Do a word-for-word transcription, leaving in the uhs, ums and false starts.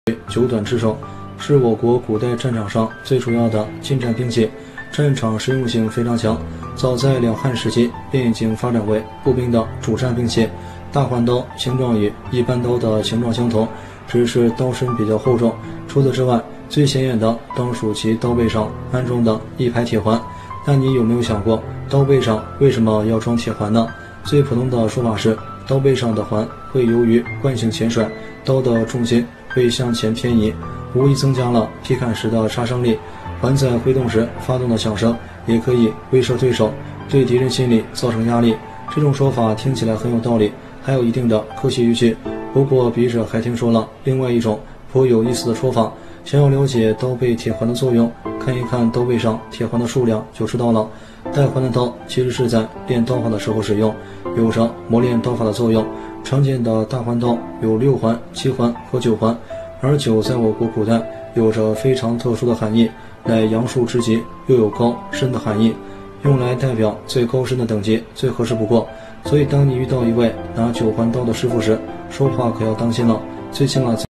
九短之首，是我国古代战场上最主要的近战兵器，战场实用性非常强。早在两汉时期便已经发展为步兵的主战兵器。大环刀形状与一般刀的形状相同，只是刀身比较厚重。除此之外，最显眼的当属其刀背上安装的一排铁环。但你有没有想过，刀背上为什么要装铁环呢？最普通的说法是，刀背上的环会由于惯性前甩，刀的重心会向前偏移，无疑增加了劈砍时的杀伤力。环在挥动时发动的响声也可以威慑对手，对敌人心理造成压力。这种说法听起来很有道理，还有一定的科学依据。不过笔者还听说了另外一种颇有意思的说法。想要了解刀背铁环的作用，看一看刀背上铁环的数量就知道了。带环的刀其实是在练刀法的时候使用，有着磨练刀法的作用。常见的大环刀有六环、七环和九环，而九在我国古代有着非常特殊的含义，乃阳数之极，又有高深的含义，用来代表最高深的等级，最合适不过。所以当你遇到一位拿九环刀的师傅时，说话可要当心了。最起码